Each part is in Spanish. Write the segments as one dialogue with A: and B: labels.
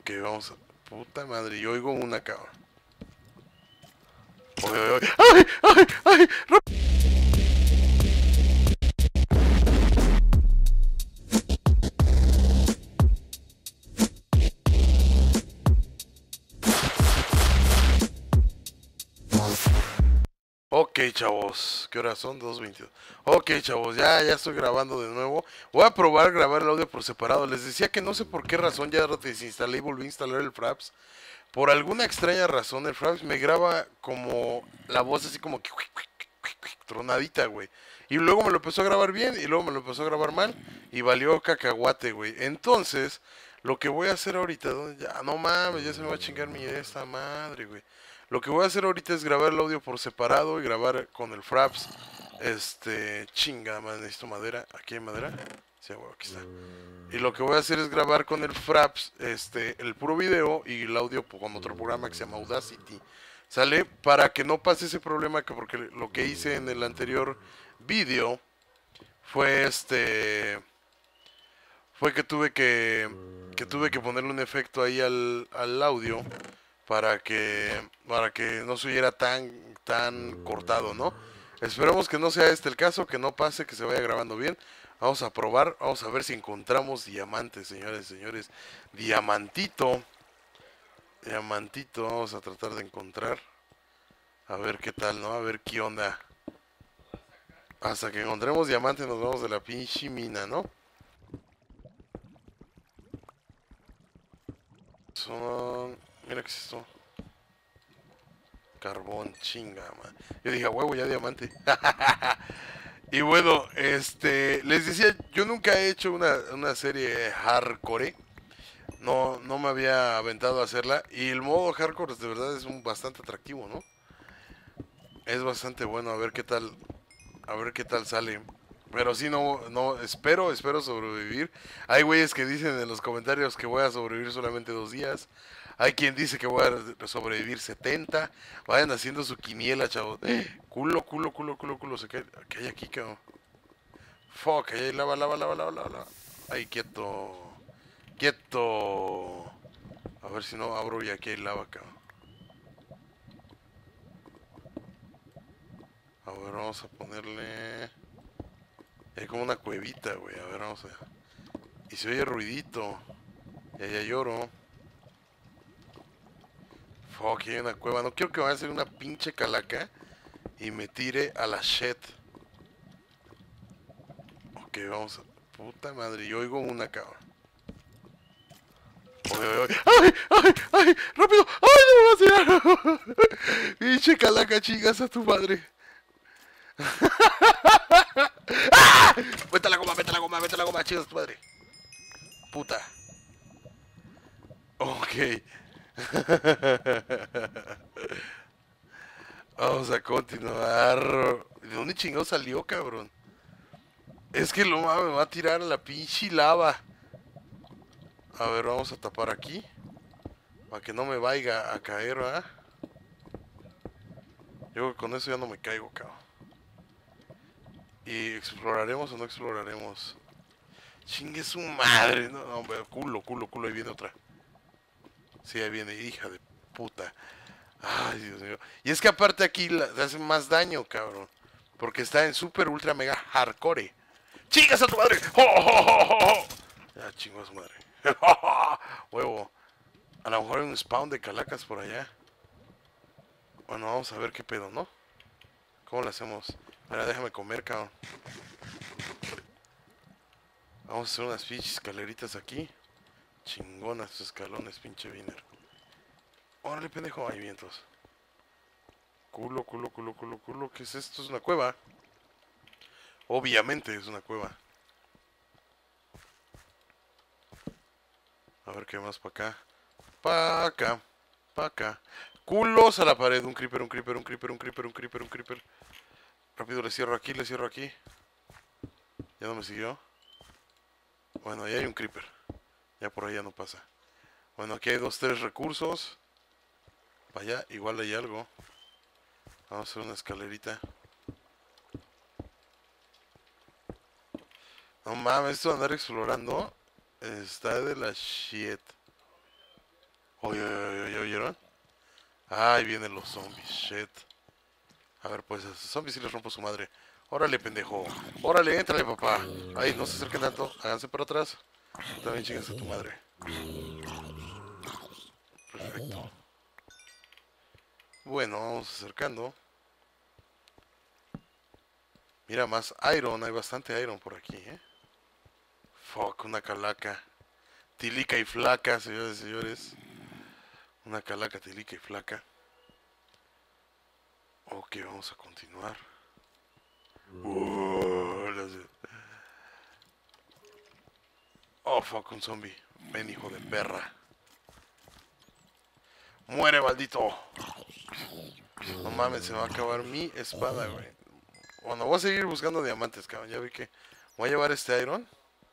A: Ok, vamos a... Puta madre, yo oigo una, cabrón. ¡Ay! ¡Ay! ¡Ay! Ok, chavos, ¿qué horas son? 2:22. Ok, chavos, ya estoy grabando de nuevo. Voy a probar grabar el audio por separado. Les decía que no sé por qué razón ya desinstalé y volví a instalar el Fraps. Por alguna extraña razón el Fraps me graba como la voz así como que tronadita, güey. Y luego me lo empezó a grabar bien y luego me lo empezó a grabar mal y valió cacahuate, güey. Entonces, lo que voy a hacer ahorita, ya no mames, ya se me va a chingar mi esta madre, güey. Lo que voy a hacer ahorita es grabar el audio por separado y grabar con el Fraps. Chinga, man, necesito madera. ¿Aquí hay madera? Sí, güey, aquí está. Y lo que voy a hacer es grabar con el Fraps, el puro video y el audio con otro programa que se llama Audacity. ¿Sale? Para que no pase ese problema, porque lo que hice en el anterior video fue fue que tuve que ponerle un efecto ahí al audio para que no se oyera tan cortado, ¿no? Esperemos que no sea este el caso, que no pase, que se vaya grabando bien. Vamos a probar, vamos a ver si encontramos diamantes, señores, señores. Diamantito. Diamantito, vamos a tratar de encontrar. A ver qué tal, ¿no? A ver qué onda. Hasta que encontremos diamantes nos vamos de la pinche mina, ¿no? Son... Mira qué es esto. Carbón, chinga, man. Yo dije, a huevo, ya diamante. Y bueno, les decía, yo nunca he hecho una serie hardcore. No me había aventado a hacerla. Y el modo hardcore de verdad es bastante atractivo, ¿no? Es bastante bueno, a ver qué tal sale. Pero sí, espero sobrevivir. Hay güeyes que dicen en los comentarios que voy a sobrevivir solamente 2 días. Hay quien dice que voy a sobrevivir 70. Vayan haciendo su quiniela, chavos. Culo, culo, culo, culo, culo. ¿Qué hay aquí, cabrón? Fuck, ahí hay lava, lava, lava, lava, lava, lava. Ay, quieto. Quieto. A ver si no abro y aquí hay lava, cabrón. A ver, vamos a ponerle... Hay como una cuevita, güey. A ver, vamos a... Y se oye ruidito. Y allá lloro. Fuck, hay una cueva. No quiero que vaya a ser una pinche calaca y me tire a la shit. Ok, vamos a... Puta madre, yo oigo una, cabrón. ¡Ay! ¡Ay! ¡Ay! ¡Rápido! ¡Ay, no me vas a tirar! Pinche calaca, chingas a tu madre. ¡Ah! Vete a la goma, vete a la goma, vete a la goma, chingas a tu madre. Puta. Ok. Vamos a continuar. ¿De dónde chingado salió, cabrón? Es que me va a tirar a la pinche lava. A ver, vamos a tapar aquí. Para que no me vaya a caer, ¿verdad? Yo creo que con eso ya no me caigo, cabrón. ¿Y exploraremos o no exploraremos? Chingue su madre. No, no, culo, culo, culo. Ahí viene otra. Sí, ahí viene, hija de puta. Ay, Dios mío. Y es que aparte aquí le hace más daño, cabrón. Porque está en super ultra mega hardcore. ¡Chingas a tu madre! ¡Oh, oh, oh, oh, oh! Ya chingo a su madre. Huevo. A lo mejor hay un spawn de calacas por allá. Bueno, vamos a ver qué pedo, ¿no? ¿Cómo lo hacemos? Mira, déjame comer, cabrón. Vamos a hacer unas pinches escaleritas aquí. Chingonas tus escalones, pinche Viner. Órale, pendejo. Hay vientos. Culo, culo, culo, culo, culo. ¿Qué es esto? Es una cueva. Obviamente es una cueva. A ver qué más para acá. Pa' acá. Pa' acá. Culos a la pared. Un creeper, un creeper, un creeper, un creeper, un creeper, un creeper. Rápido, le cierro aquí, le cierro aquí. Ya no me siguió. Bueno, ahí hay un creeper. Ya por allá no pasa. Bueno, aquí hay 2, 3 recursos. Para allá, igual hay algo. Vamos a hacer una escalerita. No mames, esto de andar explorando está de la shit. Oye, ¿oyeron? Ay, vienen los zombies, shit. A ver, pues, a esos zombies sí les rompo su madre. Órale, pendejo. Órale, éntrale, papá. Ay, no se acerquen tanto. Háganse para atrás. También chingas a tu madre. Perfecto. Bueno, vamos acercando. Mira, más iron. Hay bastante iron por aquí, ¿eh? Fuck, una calaca. Tilica y flaca, señores y señores. Una calaca, tilica y flaca. Ok, vamos a continuar. Oh, fuck, un zombie. Ven, hijo de perra. Muere, maldito. No mames, se me va a acabar mi espada, güey. Bueno, voy a seguir buscando diamantes, cabrón. Ya vi que voy a llevar este iron.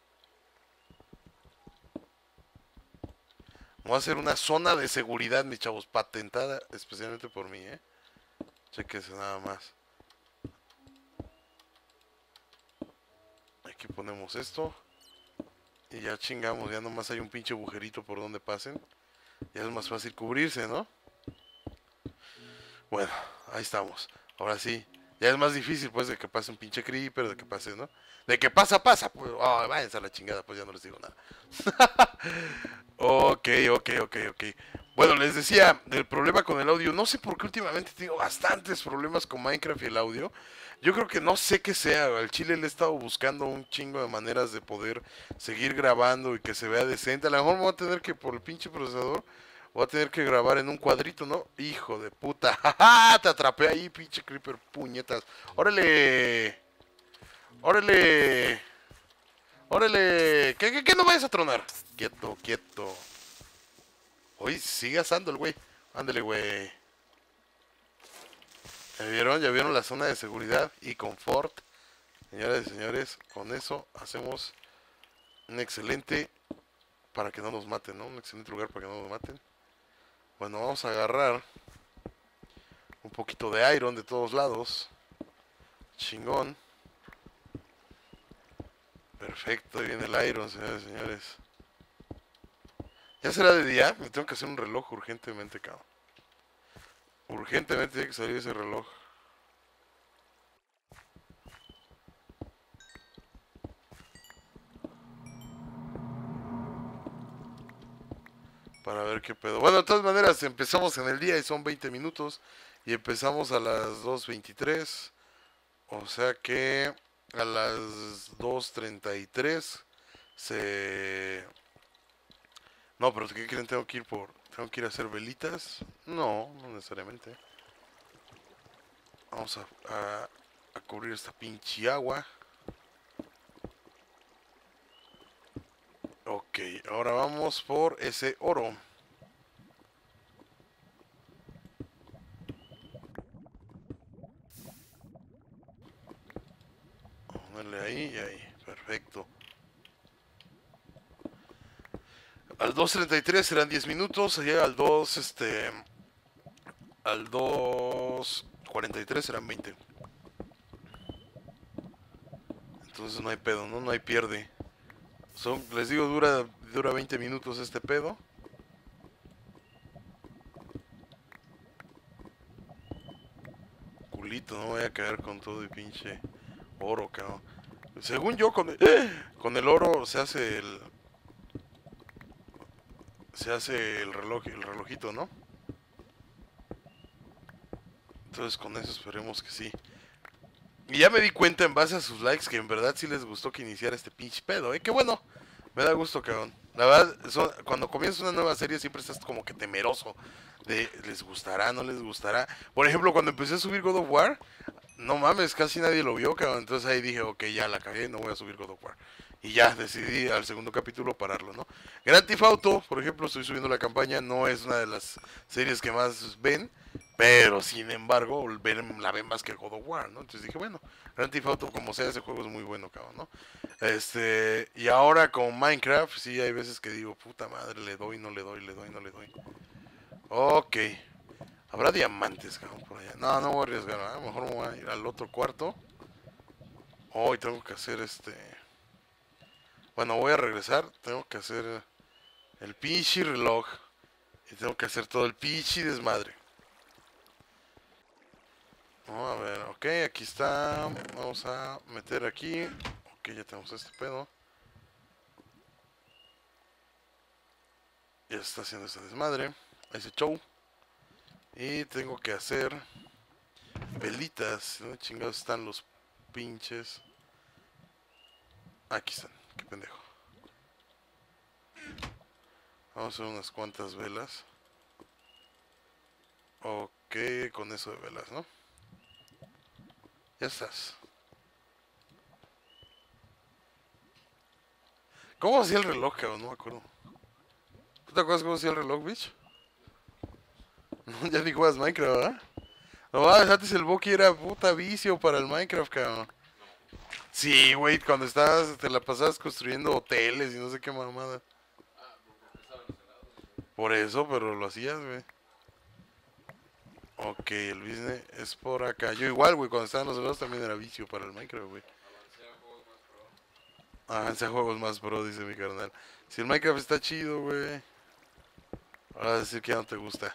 A: Voy a hacer una zona de seguridad, mis chavos. Patentada especialmente por mí, ¿eh? Chequense nada más. Aquí ponemos esto. Y ya chingamos. Ya nomás hay un pinche agujerito por donde pasen. Ya es más fácil cubrirse, ¿no? Bueno, ahí estamos. Ahora sí. Ya es más difícil, pues, de que pase un pinche creeper, de que pase, ¿no? De que pasa, pasa. Pues, oh, váyanse a la chingada, pues ya no les digo nada. Ok, ok. Bueno, les decía, del problema con el audio. No sé por qué últimamente tengo bastantes problemas con Minecraft y el audio. Yo creo que no sé qué sea. Al chile le he estado buscando un chingo de maneras de poder seguir grabando y que se vea decente. A lo mejor me voy a tener que, por el pinche procesador, voy a tener que grabar en un cuadrito, ¿no? Hijo de puta. ¡Ja! Te atrapé ahí, pinche creeper, puñetas. ¡Órale! ¡Órale! ¡Órale! ¿Qué no vayas a tronar? Quieto, quieto. Hoy sigue asando el güey. Ándale, güey. ¿Ya vieron? ¿Ya vieron la zona de seguridad y confort? Señoras y señores, con eso hacemos un excelente para que no nos maten, ¿no? Un excelente lugar para que no nos maten. Bueno, vamos a agarrar un poquito de iron de todos lados. Chingón. Perfecto, ahí viene el iron, señores y señores. Ya será de día, me tengo que hacer un reloj urgentemente, cabrón. Urgentemente tiene que salir ese reloj. Para ver qué pedo. Bueno, de todas maneras, empezamos en el día y son 20 minutos. Y empezamos a las 2:23. O sea que a las 2:33 se... No, pero ¿qué creen? Tengo que ir por... ¿Tengo que ir a hacer velitas? No, no necesariamente. Vamos a cubrir esta pinche agua. Ok, ahora vamos por ese oro. Ponerle ahí y ahí. Perfecto. Al 2:33 serán 10 minutos. Allá al 2, al 2:43 serán 20. Entonces no hay pedo, ¿no? No hay pierde. Les digo, dura 20 minutos este pedo. Culito, no voy a caer con todo el pinche oro, cabrón. Según yo, con el oro se hace el relojito, ¿no? Entonces con eso esperemos que sí. Y ya me di cuenta en base a sus likes que en verdad sí les gustó que iniciara este pinche pedo, ¿eh? Qué bueno. Me da gusto, cabrón. La verdad, cuando comienzas una nueva serie siempre estás como que temeroso de les gustará, no les gustará. Por ejemplo, cuando empecé a subir God of War, no mames, casi nadie lo vio, cabrón. Entonces ahí dije, ok, ya la cagué, no voy a subir God of War. Y ya decidí al segundo capítulo pararlo, ¿no? Grand Theft Auto, por ejemplo, estoy subiendo la campaña, no es una de las series que más ven, pero sin embargo la ven más que God of War, ¿no? Entonces dije, bueno, Grand Theft Auto como sea, ese juego es muy bueno, cabrón, ¿no? Y ahora con Minecraft, sí hay veces que digo, puta madre, le doy, no le doy, le doy, no le doy. Ok. Habrá diamantes, cabrón, por allá. No, no voy a arriesgar, ¿eh? Mejor me voy a ir al otro cuarto. Hoy tengo que hacer Bueno, voy a regresar. Tengo que hacer el pinche reloj. Y tengo que hacer todo el pichi desmadre. Vamos a ver, ok, aquí está. Vamos a meter aquí. Ok, ya tenemos este pedo. Ya se está haciendo ese desmadre. Ese show. Y tengo que hacer velitas. ¿Dónde chingados están los pinches? Aquí están, qué pendejo. Vamos a hacer unas cuantas velas. Ok, con eso de velas, ¿no? Ya estás. ¿Cómo hacía el reloj, cabrón? No me acuerdo. ¿Tú te acuerdas cómo hacía el reloj, bitch? No, ya ni juegas Minecraft, ¿verdad? No, antes el Boki era puta vicio para el Minecraft, cabrón. Sí, güey, cuando estabas, te la pasabas construyendo hoteles y no sé qué mamada. Por eso, pero lo hacías, güey. Ok, el business es por acá. Yo igual, güey, cuando estaban los helados también era vicio para el Minecraft, güey. Avancé a juegos más pro, dice mi carnal. Si el Minecraft está chido, güey. Ahora vas a decir que ya no te gusta.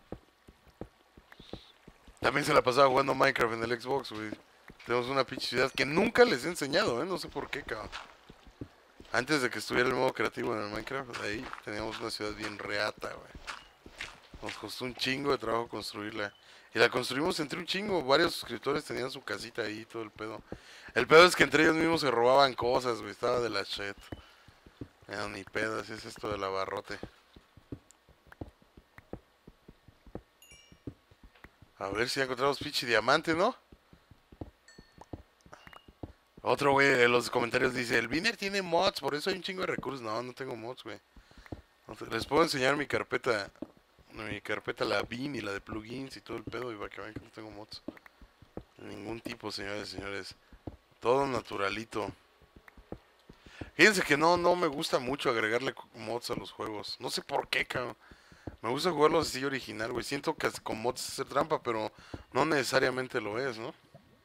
A: También se la pasaba jugando Minecraft en el Xbox, güey. Tenemos una pinche ciudad que nunca les he enseñado, ¿eh? No sé por qué, cabrón. Antes de que estuviera el modo creativo en el Minecraft, ahí teníamos una ciudad bien reata, güey. Nos costó un chingo de trabajo construirla. Y la construimos entre un chingo. Varios suscriptores tenían su casita ahí, todo el pedo. El pedo es que entre ellos mismos se robaban cosas, güey. Estaba de la shit. No, ni pedo, así es esto del abarrote. A ver si ya encontramos pinche diamante, ¿no? Otro güey en los comentarios dice, el Viner tiene mods, por eso hay un chingo de recursos. No, no tengo mods, güey. Les puedo enseñar mi carpeta, la Bean y la de plugins y todo el pedo, y para que vean que no tengo mods. De ningún tipo, señores y señores. Todo naturalito. Fíjense que no me gusta mucho agregarle mods a los juegos. No sé por qué, cabrón. Me gusta jugarlos así original, güey. Siento que con mods es hacer trampa, pero no necesariamente lo es, ¿no?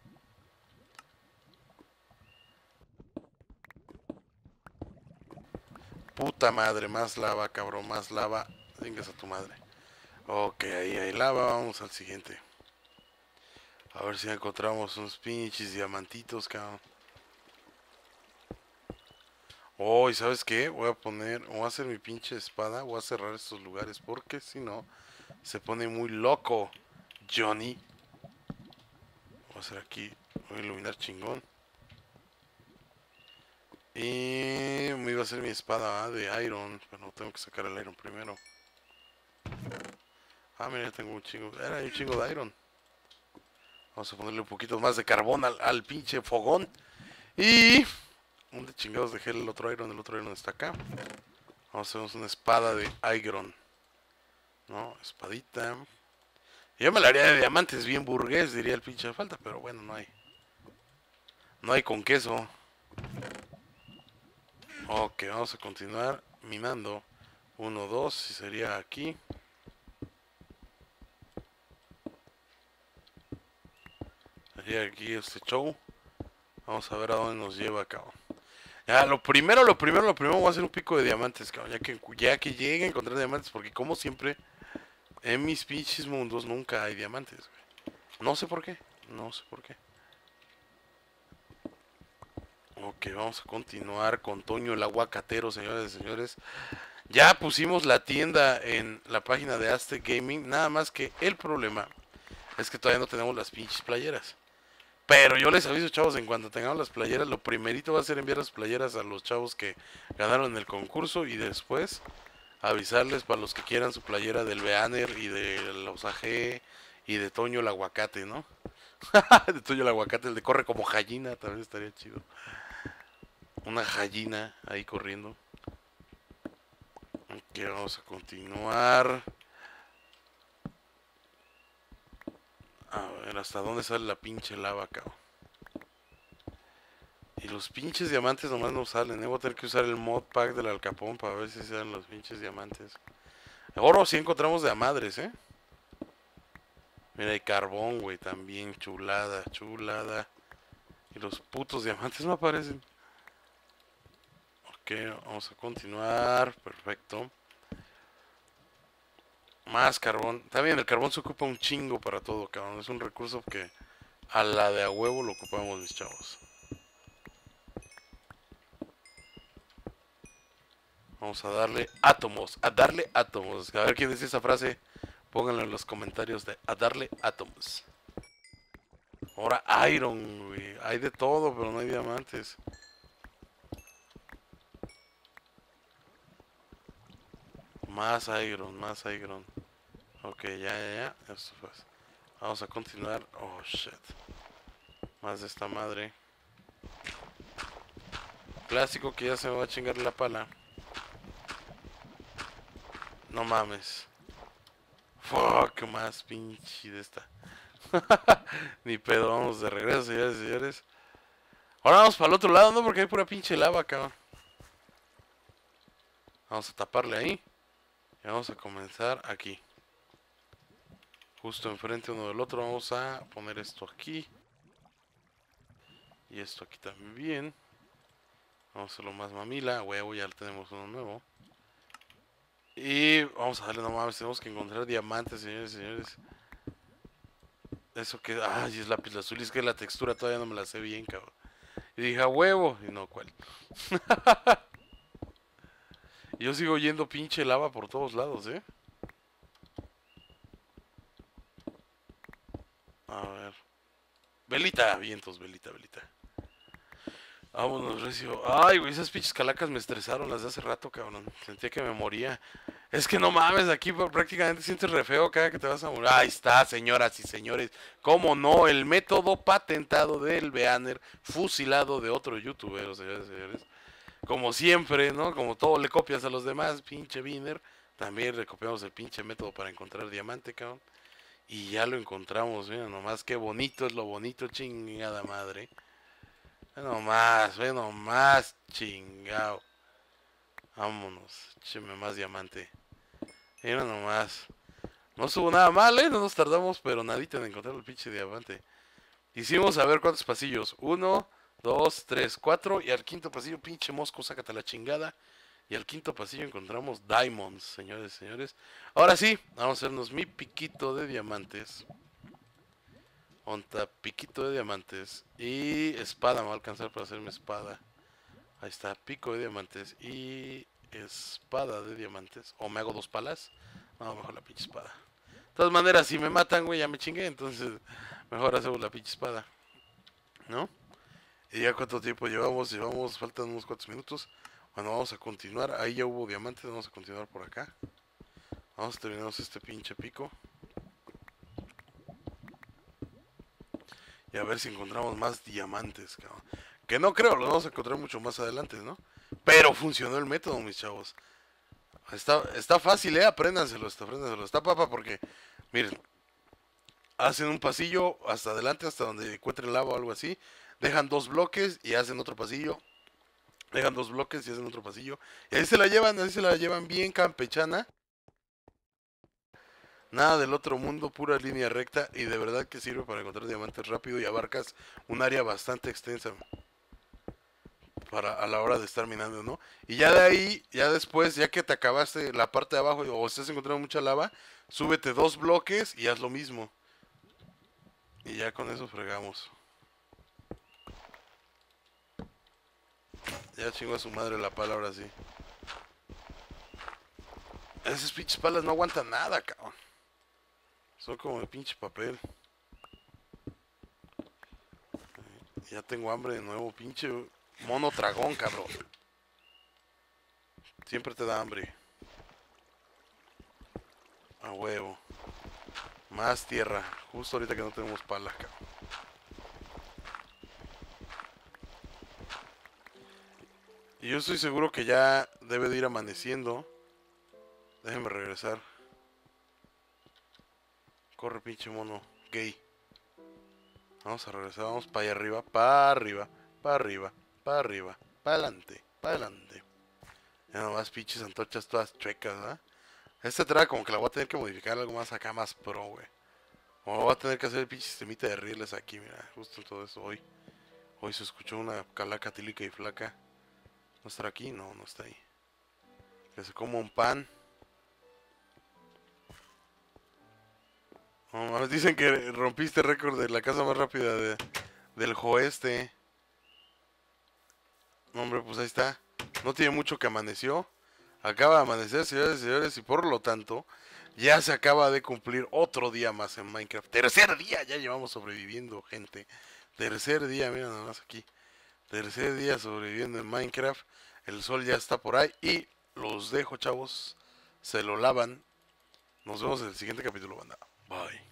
A: Puta madre, más lava, cabrón, más lava. Vengas a tu madre. Ok, ahí hay lava, vamos al siguiente. A ver si encontramos unos pinches diamantitos, cabrón. Oh, ¿y sabes qué? Voy a hacer mi pinche espada, voy a cerrar estos lugares porque si no, se pone muy loco, Johnny. Voy a hacer aquí, voy a iluminar chingón. Y me iba a hacer mi espada de iron, pero tengo que sacar el iron primero. Mira, ya tengo un chingo, era un chingo de iron. Vamos a ponerle un poquito más de carbón al pinche fogón. Y... ¿Dónde chingados dejé el otro iron? El otro iron está acá. Vamos a hacer una espada de iron. ¿No? Espadita. Yo me la haría de diamantes bien burgués, diría el pinche falta, pero bueno, no hay. No hay con queso. Ok, vamos a continuar minando. 1, 2, y sería aquí. Sería aquí este show. Vamos a ver a dónde nos lleva, cabrón. Ya, lo primero, voy a hacer un pico de diamantes, cabrón. Ya que llegue a encontrar diamantes, porque como siempre, en mis pinches mundos nunca hay diamantes, güey. No sé por qué, no sé por qué. Ok, vamos a continuar con Toño el aguacatero, señores y señores. Ya pusimos la tienda en la página de Aztec Gaming, nada más que el problema es que todavía no tenemos las pinches playeras. Pero yo les aviso, chavos, en cuanto tengamos las playeras, lo primerito va a ser enviar las playeras a los chavos que ganaron el concurso y después avisarles para los que quieran su playera del Beaner y de los AG y de Toño el aguacate, ¿no? De Toño el aguacate, el de corre como gallina, también estaría chido. Una gallina ahí corriendo. Ok, vamos a continuar. A ver, ¿hasta dónde sale la pinche lava, cabrón? Y los pinches diamantes nomás no salen, Voy a tener que usar el mod pack del alcapón para ver si salen los pinches diamantes. Oro sí encontramos de a madres, Mira, hay carbón, güey, también, chulada, chulada. Y los putos diamantes no aparecen. Ok, vamos a continuar, perfecto. Más carbón. También el carbón se ocupa un chingo para todo, cabrón. Es un recurso que a la de a huevo lo ocupamos, mis chavos. Vamos a darle átomos, a darle átomos. A ver quién dice esa frase. Pónganlo en los comentarios de a darle átomos. Ahora iron, güey. Hay de todo, pero no hay diamantes. Más iron, más iron. Ok, ya. Esto fue. Vamos a continuar. Oh, shit. Más de esta madre. Clásico que ya se me va a chingar la pala. No mames. Fuck, más pinche de esta. Ni pedo, vamos de regreso, señores y señores. Ahora vamos para el otro lado, ¿no? Porque hay pura pinche lava, cabrón. Vamos a taparle ahí. Y vamos a comenzar aquí. Justo enfrente uno del otro. Vamos a poner esto aquí. Y esto aquí también. Vamos a hacerlo más mamila. Huevo, ya tenemos uno nuevo. Y vamos a darle, no mames, tenemos que encontrar diamantes, señores y señores. Eso que, ay, es lápiz azul. Es que la textura todavía no me la sé bien, cabrón. Y dije, a huevo. Y no, ¿cuál? Y yo sigo yendo pinche lava por todos lados, ¿eh? A ver. Velita, vientos, velita. Vámonos, recio. Ay, güey, esas pinches calacas me estresaron las de hace rato, cabrón. Sentía que me moría. Es que no mames, aquí prácticamente sientes re feo cada que te vas a morir. Ahí está, señoras y señores. ¿Cómo no? El método patentado del Beaner, fusilado de otro youtuber, señores y señores. Como siempre, ¿no? Como todo le copias a los demás, pinche Beaner. También le copiamos el pinche método para encontrar diamante, cabrón. Y ya lo encontramos, mira nomás qué bonito es lo bonito, chingada madre. Ve nomás, chingado. Vámonos, écheme más diamante. Mira nomás. No estuvo nada mal, ¿eh? No nos tardamos, pero nadita en encontrar el pinche diamante. Hicimos a ver cuántos pasillos. 1, 2, 3, 4. Y al quinto pasillo, pinche mosco, sácate la chingada. Y al quinto pasillo encontramos diamonds, señores, señores. Ahora sí, vamos a hacernos mi piquito de diamantes. Onta, piquito de diamantes. Y espada, me va a alcanzar para hacerme espada. Ahí está, pico de diamantes y espada de diamantes. O me hago 2 palas. No, mejor la pinche espada. De todas maneras, si me matan, güey, ya me chingué. Entonces, mejor hacemos la pinche espada. ¿No? ¿Y ya cuánto tiempo llevamos? Llevamos, faltan unos 4 minutos. Bueno, vamos a continuar. Ahí ya hubo diamantes, vamos a continuar por acá. Vamos a terminar este pinche pico. Y a ver si encontramos más diamantes, cabrón. Que no creo, lo vamos a encontrar mucho más adelante, ¿no? Pero funcionó el método, mis chavos. Está fácil, apréndanselo, apréndanselo. Está papa porque, miren, hacen un pasillo hasta adelante, hasta donde encuentren lava o algo así. Dejan 2 bloques y hacen otro pasillo. Dejan 2 bloques y hacen otro pasillo. Y ahí se la llevan bien campechana. Nada del otro mundo, pura línea recta. Y de verdad que sirve para encontrar diamantes rápido y abarcas un área bastante extensa para a la hora de estar minando, ¿no? Y ya de ahí, ya después, ya que te acabaste la parte de abajo o estás encontrando mucha lava, súbete 2 bloques y haz lo mismo. Y ya con eso fregamos. Ya chingó a su madre la pala ahora sí. Esas pinches palas no aguantan nada, cabrón. Son como de pinche papel. Ya tengo hambre de nuevo, pinche mono tragón, cabrón. Siempre te da hambre. A huevo. Más tierra. Justo ahorita que no tenemos pala, cabrón. Y yo estoy seguro que ya debe de ir amaneciendo. Déjenme regresar. Corre, pinche mono gay. Vamos a regresar, vamos para allá arriba, para arriba, para arriba, para arriba, para adelante, para adelante. Ya nomás pinches antorchas todas chuecas, ¿verdad? Esta entrada como que la voy a tener que modificar algo más acá, más pro, güey. O voy a tener que hacer el pinche sistemita de rieles aquí, mira, justo en todo eso hoy. Hoy se escuchó una calaca tílica y flaca. ¿No estará aquí? No, no está ahí. Que se coma un pan. No mames, dicen que rompiste récord de la casa más rápida del Joeste. No, hombre, pues ahí está. No tiene mucho que amaneció. Acaba de amanecer, señores y señores, y por lo tanto, ya se acaba de cumplir otro día más en Minecraft. Tercer día, ya llevamos sobreviviendo, gente. Tercer día, mira nada más aquí. Tercer día sobreviviendo en Minecraft. El sol ya está por ahí. Y los dejo, chavos. Se lo lavan. Nos vemos en el siguiente capítulo, banda. Bye.